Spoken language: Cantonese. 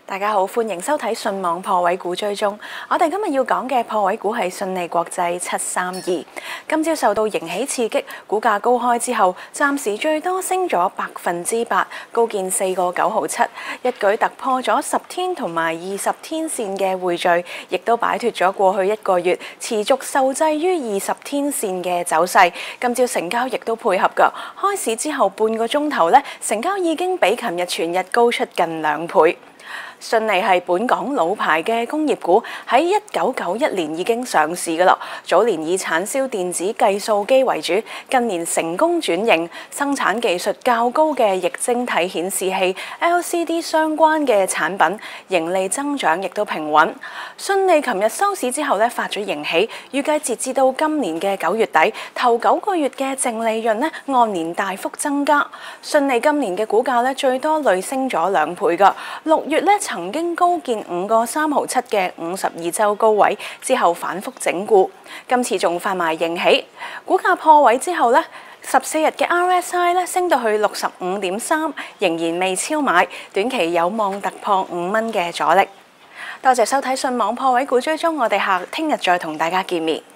大家好，歡迎收睇信網破位股追蹤。我哋今日要講嘅破位股係信利國際732。今朝受到盈喜刺激，股價高開之後，暫時最多升咗8%，高見4個9毫7，一舉突破咗10天同埋20天線嘅匯聚，亦都擺脱咗過去一個月持續受制於20天線嘅走勢。今朝成交亦都配合㗎，開市之後半個鐘頭呢，成交已經比琴日全日高出近2倍。信利係本港老牌嘅工業股，喺1991年已經上市㗎啦。早年以產銷電子計數機為主，近年成功轉型，生產技術較高嘅液晶體顯示器 LCD 相關嘅產品，盈利增長亦都平穩。信利琴日收市之後呢，發咗盈喜，預計截至到今年嘅9月底，頭9個月嘅淨利潤呢，按年大幅增加。信利今年嘅股價呢，最多累升咗2倍㗎。6月呢，曾經高見5個3毫7嘅52週高位，之後反覆整固，今次仲發埋盈喜，股價破位之後呢，14日嘅 RSI 呢升到去65.3，仍然未超買，短期有望突破5蚊嘅阻力。多謝收睇信網破位股追蹤，我哋聽日再同大家見面。